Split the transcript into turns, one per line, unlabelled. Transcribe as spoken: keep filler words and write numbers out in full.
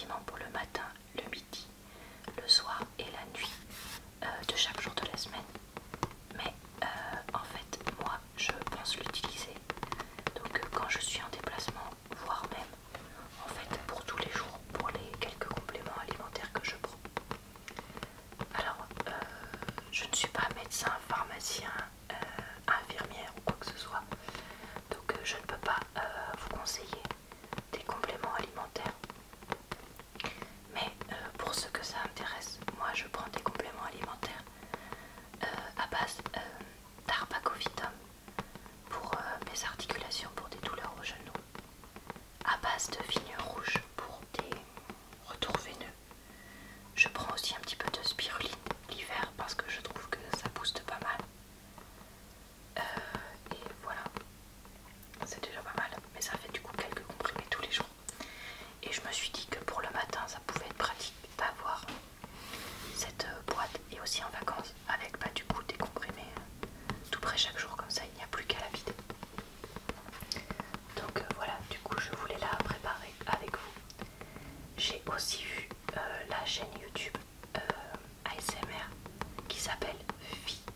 quasiment pour le matin, le midi, le soir et la nuit euh, de chaque jour de la semaine. Mais euh, en fait, moi, je pense l'utiliser. Donc euh, quand je suis en déplacement, voire même en fait pour tous les jours, pour les quelques compléments alimentaires que je prends. Alors, euh, je ne suis pas médecin, pharmacien, euh, infirmière ou quoi que ce soit. Donc euh, je ne peux pas euh, vous conseiller des compléments alimentaires. Mais euh, pour ceux que ça intéresse, moi je prends des compléments alimentaires euh, à base euh, d'arbacovitum pour euh, mes articulations, pour des douleurs aux genoux, à base de vigne rouge pour des retours veineux. Je prends aussi un petit peu de spiruline l'hiver parce que je trouve que ça booste pas mal. Euh, et voilà, c'est déjà pas mal, mais ça fait du coup quelques comprimés tous les jours. Et je me suis dit que pour le matin ça pouvait être pratique d'avoir cette boîte, et aussi en vacances avec bah, du coup des comprimés euh, tout près chaque jour, comme ça il n'y a plus qu'à la vider. Donc euh, voilà, du coup je voulais la préparer avec vous. J'ai aussi vu euh, la chaîne YouTube euh, A S M R qui s'appelle Vie